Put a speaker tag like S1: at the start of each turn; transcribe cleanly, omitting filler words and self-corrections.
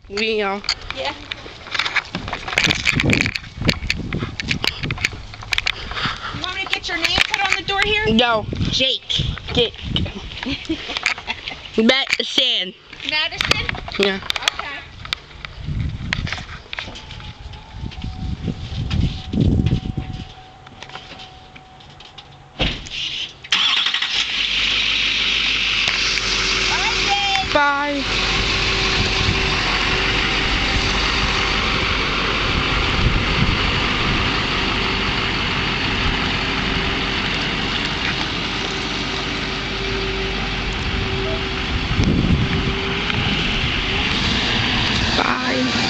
S1: Yeah.
S2: You want me to get your name put on the door here?
S1: No.
S2: Jake.
S1: Get. Madison.
S2: Madison?
S1: Yeah.
S2: Okay.
S1: Bye. Bye.